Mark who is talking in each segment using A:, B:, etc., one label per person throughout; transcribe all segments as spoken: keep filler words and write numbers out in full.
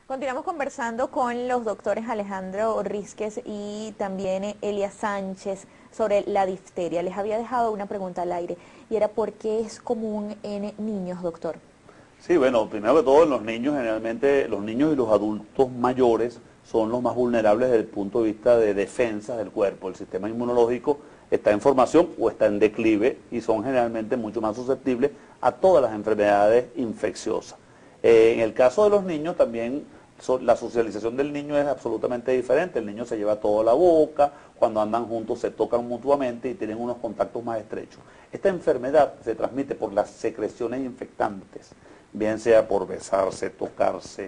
A: Continuamos conversando con los doctores Alejandro Rísquez y también Elia Sánchez sobre la difteria. Les había dejado una pregunta al aire y era ¿por qué es común en niños, doctor?
B: Sí, bueno, primero que todo en los niños, generalmente los niños y los adultos mayores son los más vulnerables desde el punto de vista de defensa del cuerpo. El sistema inmunológico está en formación o está en declive y son generalmente mucho más susceptibles a todas las enfermedades infecciosas. Eh, en el caso de los niños también so, la socialización del niño es absolutamente diferente. El niño se lleva todo a la boca, cuando andan juntos se tocan mutuamente y tienen unos contactos más estrechos. Esta enfermedad se transmite por las secreciones infectantes, bien sea por besarse, tocarse,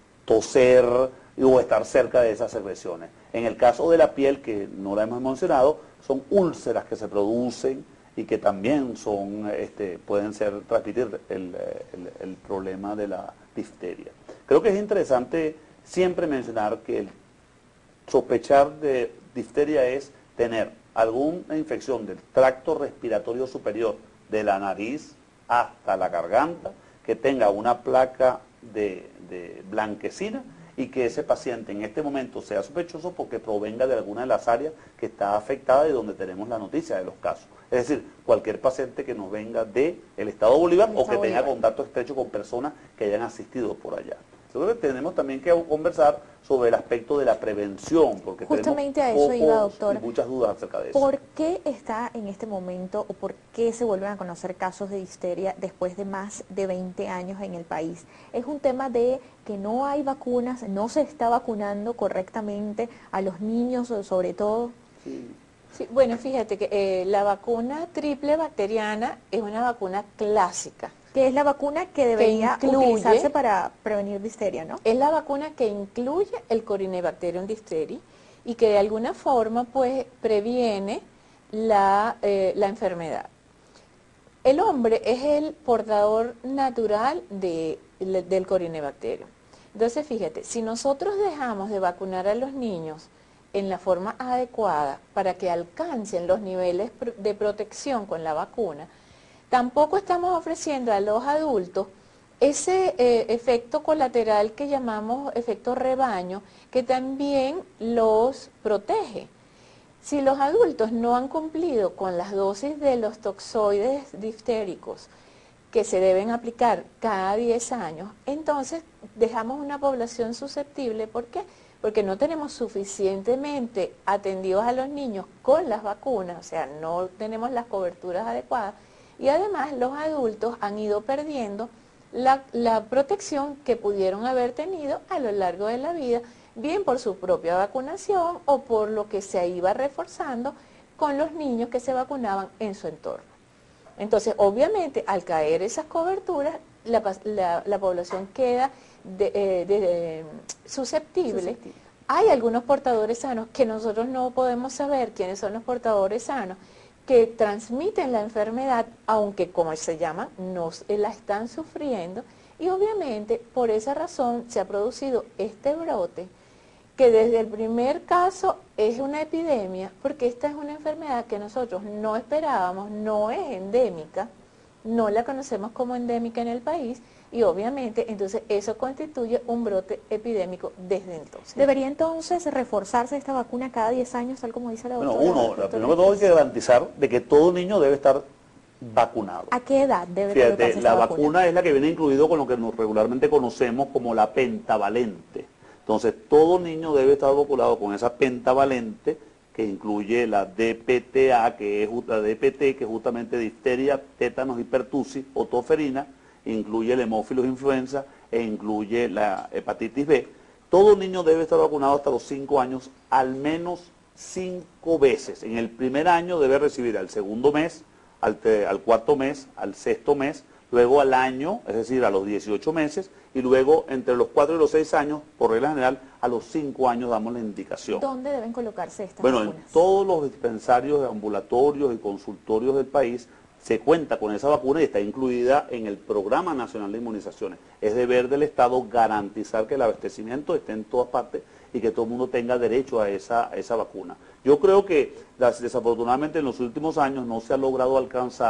B: toser o estar cerca de esas secreciones. En el caso de la piel, que no la hemos mencionado, son úlceras que se producen y que también son, este, pueden ser, transmitir el, el, el problema de la difteria. Creo que es interesante siempre mencionar que el sospechar de difteria es tener alguna infección del tracto respiratorio superior, de la nariz hasta la garganta, que tenga una placa de, de blanquecina y que ese paciente en este momento sea sospechoso porque provenga de alguna de las áreas que está afectada y donde tenemos la noticia de los casos. Es decir, cualquier paciente que nos venga del estado Bolívar o que tenga contacto estrecho con personas que hayan asistido por allá. Entonces tenemos también que conversar sobre el aspecto de la prevención, porque
A: justamente
B: tenemos
A: a eso iba, doctor.
B: Y muchas dudas acerca de eso.
A: ¿Por qué está en este momento o por qué se vuelven a conocer casos de difteria después de más de veinte años en el país? ¿Es un tema de que no hay vacunas, no se está vacunando correctamente a los niños sobre todo?
C: Sí. Sí, bueno, fíjate que eh, la vacuna triple bacteriana es una vacuna clásica.
A: Que es la vacuna que debería que incluye, utilizarse para prevenir difteria, ¿no?
C: Es la vacuna que incluye el Corynebacterium diphtheriae y que de alguna forma pues previene la, eh, la enfermedad. El hombre es el portador natural de, del Corynebacterium. Entonces fíjate, si nosotros dejamos de vacunar a los niños en la forma adecuada para que alcancen los niveles de protección con la vacuna, tampoco estamos ofreciendo a los adultos ese eh, efecto colateral que llamamos efecto rebaño, que también los protege. Si los adultos no han cumplido con las dosis de los toxoides diftéricos que se deben aplicar cada diez años, entonces dejamos una población susceptible. ¿Por qué? Porque no tenemos suficientemente atendidos a los niños con las vacunas, o sea, no tenemos las coberturas adecuadas. Y además los adultos han ido perdiendo la, la protección que pudieron haber tenido a lo largo de la vida, bien por su propia vacunación o por lo que se iba reforzando con los niños que se vacunaban en su entorno. Entonces, obviamente, al caer esas coberturas, la, la, la población queda de, eh, de, de, susceptible. susceptible. Hay algunos portadores sanos que nosotros no podemos saber quiénes son los portadores sanos, que transmiten la enfermedad, aunque como se llama, no la están sufriendo, y obviamente por esa razón se ha producido este brote, que desde el primer caso es una epidemia, porque esta es una enfermedad que nosotros no esperábamos, no es endémica, no la conocemos como endémica en el país, y obviamente entonces eso constituye un brote epidémico desde entonces.
A: ¿Debería entonces reforzarse esta vacuna cada diez años, tal como dice la doctora?
B: Bueno, uno, la primero que todo hay que garantizar de que todo niño debe estar vacunado.
A: ¿A qué edad debe
B: Fíjate,
A: colocarse
B: la
A: esta
B: vacuna?
A: vacuna
B: Es la que viene incluido con lo que nos regularmente conocemos como la pentavalente. Entonces, todo niño debe estar vacunado con esa pentavalente, que incluye la D P T A, que es la D P T, que es justamente difteria, tétanos y pertussis, o toferina, incluye el hemófilos influenza e incluye la hepatitis B. Todo niño debe estar vacunado hasta los cinco años, al menos cinco veces. En el primer año debe recibir al segundo mes, al, al cuarto mes, al sexto mes, luego al año, es decir, a los dieciocho meses, y luego entre los cuatro y los seis años, por regla general, a los cinco años damos la indicación.
A: ¿Dónde deben colocarse estas
B: bueno,
A: vacunas?
B: Bueno, en todos los dispensarios, ambulatorios y consultorios del país se cuenta con esa vacuna y está incluida en el Programa Nacional de Inmunizaciones. Es deber del Estado garantizar que el abastecimiento esté en todas partes y que todo el mundo tenga derecho a esa, a esa vacuna. Yo creo que desafortunadamente en los últimos años no se ha logrado alcanzar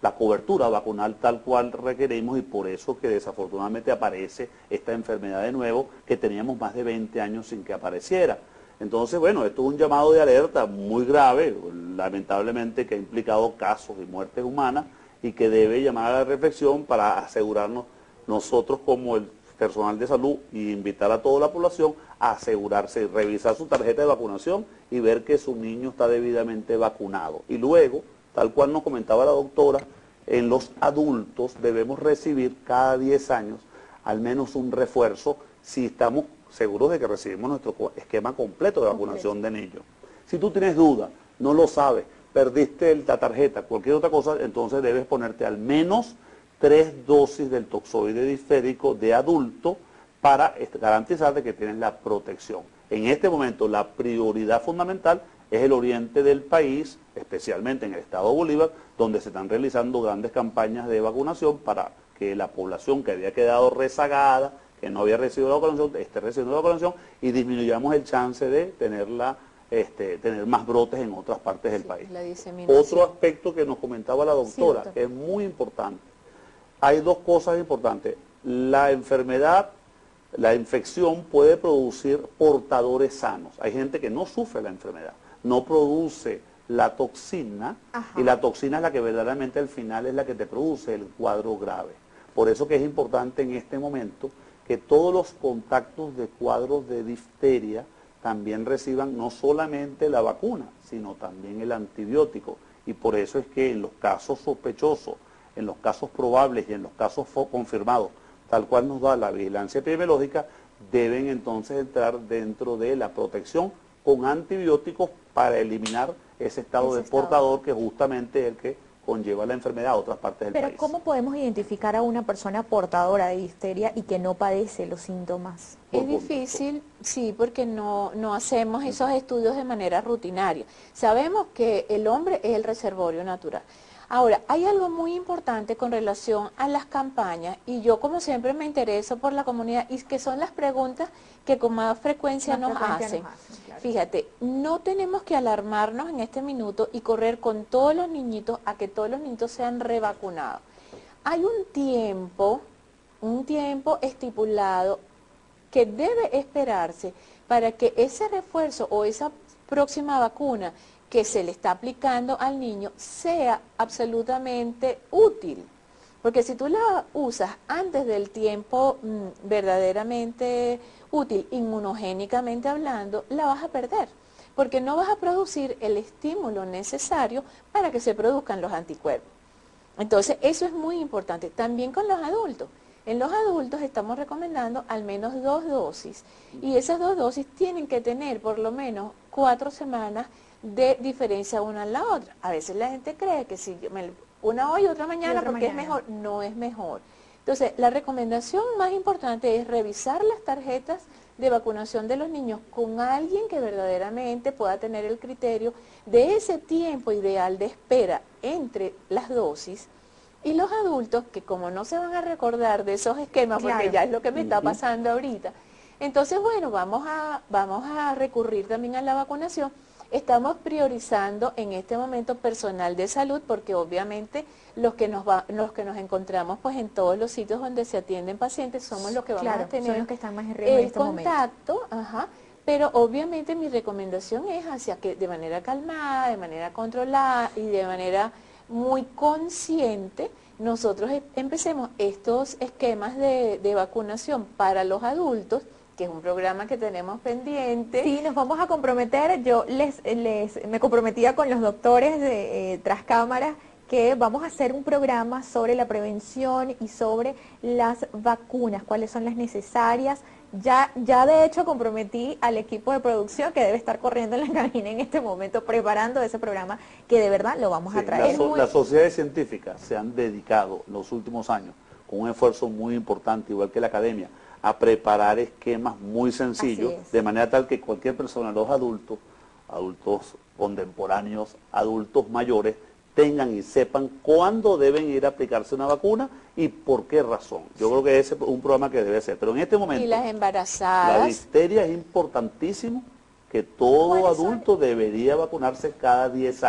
B: la cobertura vacunal tal cual requerimos, y por eso que desafortunadamente aparece esta enfermedad de nuevo, que teníamos más de veinte años sin que apareciera. Entonces, bueno, esto es un llamado de alerta muy grave, lamentablemente, que ha implicado casos y muertes humanas, y que debe llamar a la reflexión para asegurarnos nosotros como el personal de salud, y invitar a toda la población a asegurarse y revisar su tarjeta de vacunación y ver que su niño está debidamente vacunado. Y luego, tal cual nos comentaba la doctora, en los adultos debemos recibir cada diez años al menos un refuerzo si estamos seguros de que recibimos nuestro esquema completo de vacunación de niños. Si tú tienes duda, no lo sabes, perdiste la tarjeta, cualquier otra cosa, entonces debes ponerte al menos tres dosis del toxoide difterico de adulto para garantizar de que tienes la protección. En este momento la prioridad fundamental es el oriente del país, especialmente en el estado de Bolívar, donde se están realizando grandes campañas de vacunación para que la población que había quedado rezagada, que no había recibido la vacunación, esté recibiendo la vacunación, y disminuyamos el chance de tenerla, este, tener más brotes en otras partes del
C: Sí,
B: país.
C: la diseminación.
B: Otro aspecto que nos comentaba la doctora,
A: Sí, doctor.
B: que es muy importante. Hay dos cosas importantes. La enfermedad, la infección puede producir portadores sanos. Hay gente que no sufre la enfermedad, no produce la toxina,
A: Ajá.
B: y la toxina es la que verdaderamente al final es la que te produce el cuadro grave. Por eso que es importante en este momento que todos los contactos de cuadros de difteria también reciban no solamente la vacuna, sino también el antibiótico. Y por eso es que en los casos sospechosos, en los casos probables y en los casos confirmados, tal cual nos da la vigilancia epidemiológica, deben entonces entrar dentro de la protección con antibióticos para eliminar ese estado
A: Ese
B: de
A: estado.
B: portador, que justamente es el que conlleva la enfermedad a otras partes del
A: Pero
B: país.
A: ¿cómo podemos identificar a una persona portadora de difteria y que no padece los síntomas?
B: Por
C: Es
B: contacto.
C: difícil, sí, porque no, no hacemos esos estudios de manera rutinaria. Sabemos que el hombre es el reservorio natural. Ahora, hay algo muy importante con relación a las campañas, y yo como siempre me intereso por la comunidad, y que son las preguntas que con más frecuencia,
A: Más
C: nos,
A: frecuencia
C: hacen.
A: nos hacen, claro.
C: Fíjate, no tenemos que alarmarnos en este minuto y correr con todos los niñitos a que todos los niñitos sean revacunados. Hay un tiempo, un tiempo estipulado que debe esperarse para que ese refuerzo o esa próxima vacuna que se le está aplicando al niño sea absolutamente útil. Porque si tú la usas antes del tiempo mmm, verdaderamente útil, inmunogénicamente hablando, la vas a perder. Porque no vas a producir el estímulo necesario para que se produzcan los anticuerpos. Entonces, eso es muy importante. También con los adultos. En los adultos estamos recomendando al menos dos dosis. Y esas dos dosis tienen que tener por lo menos cuatro semanas de diferencia una a la otra. A veces la gente cree que si me, una hoy y otra mañana,
A: otra
C: porque
A: mañana.
C: es mejor, no es mejor. Entonces, la recomendación más importante es revisar las tarjetas de vacunación de los niños con alguien que verdaderamente pueda tener el criterio de ese tiempo ideal de espera entre las dosis. Y los adultos, que como no se van a recordar de esos esquemas,
A: Claro.
C: porque ya es lo que me está
B: Ujú.
C: pasando ahorita, entonces, bueno, vamos a, vamos a recurrir también a la vacunación. Estamos priorizando en este momento personal de salud, porque obviamente los que nos va, los que nos encontramos pues en todos los sitios donde se atienden pacientes somos los que vamos
A: Claro,
C: a tener
A: son los que están más en riesgo en
C: el
A: este momento.
C: contacto, ajá, pero obviamente mi recomendación es hacia que de manera calmada, de manera controlada y de manera muy consciente nosotros em- empecemos estos esquemas de, de vacunación para los adultos, que es un programa que tenemos pendiente.
A: Sí, nos vamos a comprometer. Yo les, les me comprometía con los doctores de eh, tras cámaras que vamos a hacer un programa sobre la prevención y sobre las vacunas, cuáles son las necesarias. Ya, ya de hecho comprometí al equipo de producción que debe estar corriendo en la cabina en este momento preparando ese programa, que de verdad lo vamos
B: Sí,
A: a traer.
B: la so-
A: muy-
B: las sociedades científicas se han dedicado en los últimos años, con un esfuerzo muy importante, igual que la academia, a preparar esquemas muy sencillos,
A: Así es.
B: de manera tal que cualquier persona, los adultos, adultos contemporáneos, adultos mayores, tengan y sepan cuándo deben ir a aplicarse una vacuna y por qué razón. Yo creo que ese es un programa que debe ser. Pero en este momento,
C: Y las
B: la
C: embarazadas.
B: difteria es importantísimo, que todo
A: ¿Cuáles son?
B: adulto debería vacunarse cada diez años.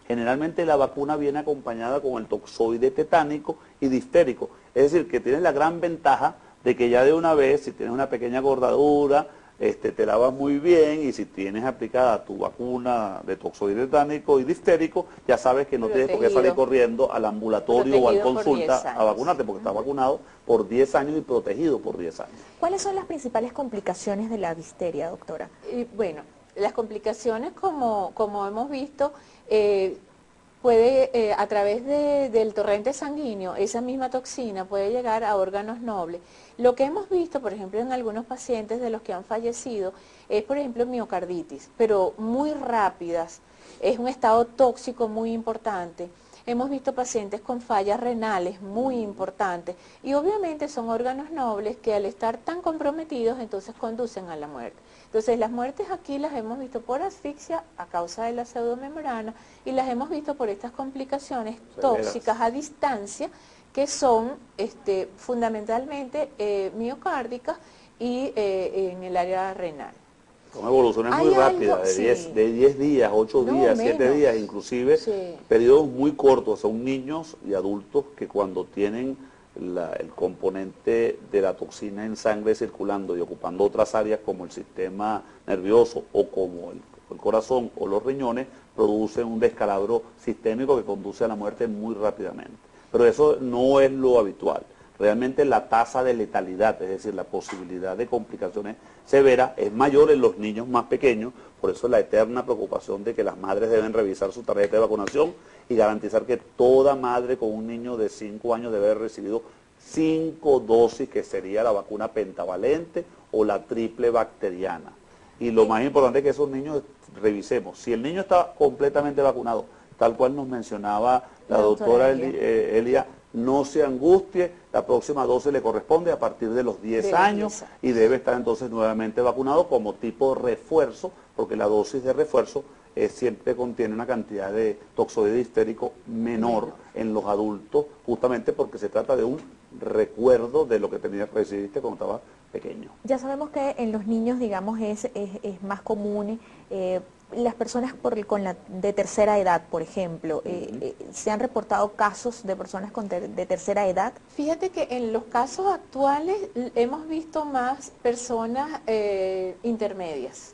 B: generalmente la vacuna viene acompañada con el toxoide tetánico y difterico. Es decir, que tienes la gran ventaja de que ya de una vez, si tienes una pequeña gordadura, este, te lavas muy bien, y si tienes aplicada tu vacuna de toxoide tetánico y difterico, ya sabes que no
C: Protegido.
B: tienes por qué salir corriendo al ambulatorio o al
C: Protegido por
B: consulta
C: diez años.
B: a vacunarte, porque estás vacunado por diez años y protegido por diez años.
A: ¿Cuáles son las principales complicaciones de la difteria, doctora?
C: Y bueno, las complicaciones, como, como hemos visto, eh, puede, eh, a través de, del torrente sanguíneo, esa misma toxina puede llegar a órganos nobles. Lo que hemos visto, por ejemplo, en algunos pacientes de los que han fallecido, es, por ejemplo, miocarditis, pero muy rápidas. Es un estado tóxico muy importante. Hemos visto pacientes con fallas renales muy importantes, y obviamente son órganos nobles que al estar tan comprometidos entonces conducen a la muerte. Entonces las muertes aquí las hemos visto por asfixia a causa de la pseudomembrana, y las hemos visto por estas complicaciones tóxicas a distancia, que son este, fundamentalmente eh, miocárdicas y eh, en el área renal.
B: Son evoluciones muy
C: Hay
B: rápidas,
C: algo,
B: de
C: sí.
B: diez, de diez días, ocho
C: No,
B: días, siete
C: menos.
B: días, inclusive
C: Sí.
B: periodos muy cortos. Son niños y adultos que cuando tienen la- el componente de la toxina en sangre circulando y ocupando otras áreas como el sistema nervioso o como el, el corazón o los riñones, producen un descalabro sistémico que conduce a la muerte muy rápidamente. Pero eso no es lo habitual. Realmente la tasa de letalidad, es decir, la posibilidad de complicaciones severas, es mayor en los niños más pequeños. Por eso la eterna preocupación de que las madres deben revisar su tarjeta de vacunación y garantizar que toda madre con un niño de cinco años debe haber recibido cinco dosis, que sería la vacuna pentavalente o la triple bacteriana. Y lo más importante es que esos niños revisemos. Si el niño está completamente vacunado, tal cual nos mencionaba la,
A: La
B: doctora,
A: doctora
B: Eli-
A: Elia.
B: eh, Elia, no se angustie, la próxima dosis le corresponde a partir de los diez
C: De los
B: años
C: diez años.
B: y debe estar entonces nuevamente vacunado como tipo refuerzo, porque la dosis de refuerzo eh, siempre contiene una cantidad de toxoide difterico menor en los adultos, justamente porque se trata de un recuerdo de lo que tenías, recibiste cuando estabas pequeño.
A: Ya sabemos que en los niños, digamos, es, es, es más común, eh, las personas por el- con la, de tercera edad, por ejemplo, eh, eh, ¿se han reportado casos de personas con ter- de tercera edad?
C: Fíjate que en los casos actuales l- hemos visto más personas eh, intermedias,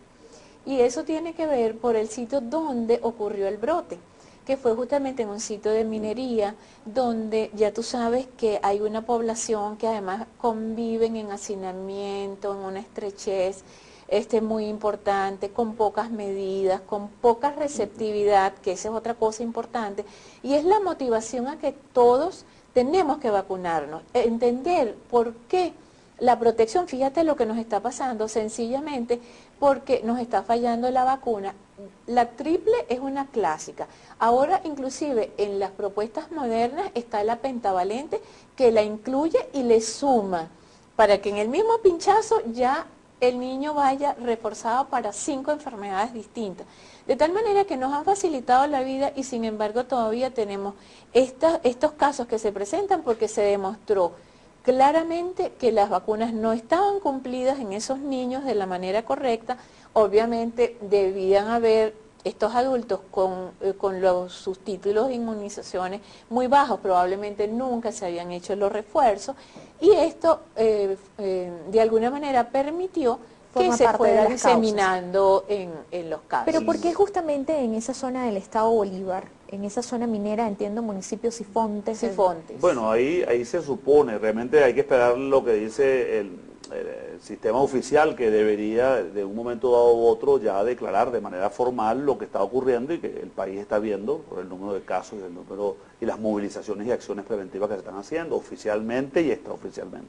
C: y eso tiene que ver por el sitio donde ocurrió el brote, que fue justamente en un sitio de minería, donde ya tú sabes que hay una población que además conviven en hacinamiento, en una estrechez este, muy importante, con pocas medidas, con poca receptividad, que esa es otra cosa importante, y es la motivación a que todos tenemos que vacunarnos, entender por qué la protección. Fíjate lo que nos está pasando, sencillamente porque nos está fallando la vacuna. La triple es una clásica. Ahora inclusive en las propuestas modernas está la pentavalente, que la incluye y le suma, para que en el mismo pinchazo ya el niño vaya reforzado para cinco enfermedades distintas. De tal manera que nos han facilitado la vida, y sin embargo todavía tenemos esta- estos casos que se presentan porque se demostró claramente que las vacunas no estaban cumplidas en esos niños de la manera correcta. Obviamente debían haber estos adultos con, eh, con los, sus títulos de inmunizaciones muy bajos, probablemente nunca se habían hecho los refuerzos, y esto eh, eh, de alguna manera permitió que
A: Forma
C: se
A: parte de
C: fuera
A: las causas.
C: diseminando en, en los casos.
A: Pero ¿por qué justamente en esa zona del estado Bolívar, en esa zona minera, entiendo, municipios Sifontes?
C: Sifontes.
B: Bueno, ahí, ahí se supone, realmente hay que esperar lo que dice el, el sistema oficial, que debería de un momento dado u otro ya declarar de manera formal lo que está ocurriendo y que el país está viendo por el número de casos y el número y las movilizaciones y acciones preventivas que se están haciendo oficialmente y extraoficialmente.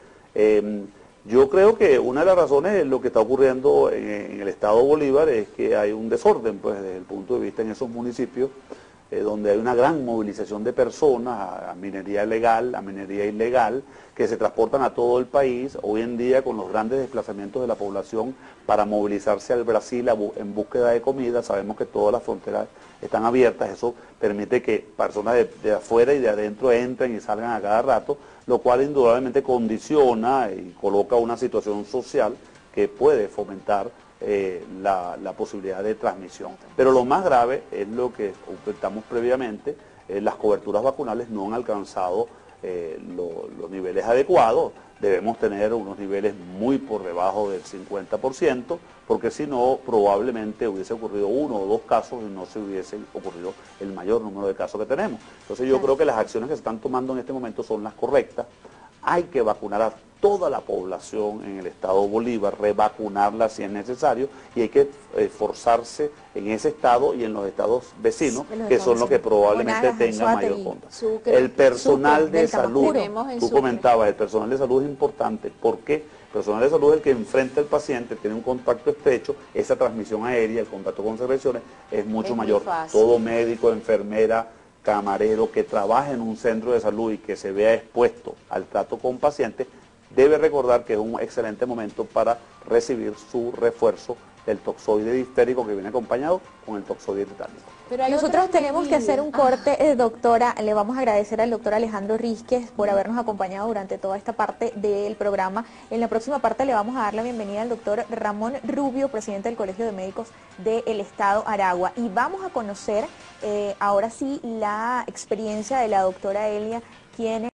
B: Eh, yo creo que una de las razones de lo que está ocurriendo en, en el estado Bolívar es que hay un desorden, pues, desde el punto de vista en esos municipios, eh, donde hay una gran movilización de personas a, a minería legal, a minería ilegal, que se transportan a todo el país, hoy en día con los grandes desplazamientos de la población para movilizarse al Brasil a bu- en búsqueda de comida. Sabemos que todas las fronteras están abiertas, eso permite que personas de, de afuera y de adentro entren y salgan a cada rato, lo cual indudablemente condiciona y coloca una situación social que puede fomentar eh, la, la posibilidad de transmisión. Pero lo más grave es lo que comentamos previamente, eh, las coberturas vacunales no han alcanzado eh, lo, los niveles adecuados. Debemos tener unos niveles muy por debajo del cincuenta por ciento, porque si no, probablemente hubiese ocurrido uno o dos casos y no se hubiese ocurrido el mayor número de casos que tenemos. Entonces yo claro. creo que las acciones que se están tomando en este momento son las correctas. Hay que vacunar a toda la población en el estado Bolívar, revacunarla si es necesario, y hay que esforzarse en ese estado y en los estados vecinos, que son los que probablemente tengan mayor contagio. El personal de salud, tú comentabas, el personal de salud es importante. ¿Por qué? El personal de salud es el que enfrenta al paciente, tiene un contacto estrecho, esa transmisión aérea, el contacto con secreciones es mucho
C: es
B: mayor. Todo médico, enfermera, camarero que trabaja en un centro de salud y que se vea expuesto al trato con pacientes, debe recordar que es un excelente momento para recibir su refuerzo del toxoide difterico que viene acompañado con el toxoide tetánico.
A: Pero nosotros tenemos que hacer un corte, eh, doctora. Le vamos a agradecer al doctor Alejandro Rísquez por habernos acompañado durante toda esta parte del programa. En la próxima parte le vamos a dar la bienvenida al doctor Ramón Rubio, presidente del Colegio de Médicos del Estado Aragua. Y vamos a conocer eh, ahora sí la experiencia de la doctora Elia, quien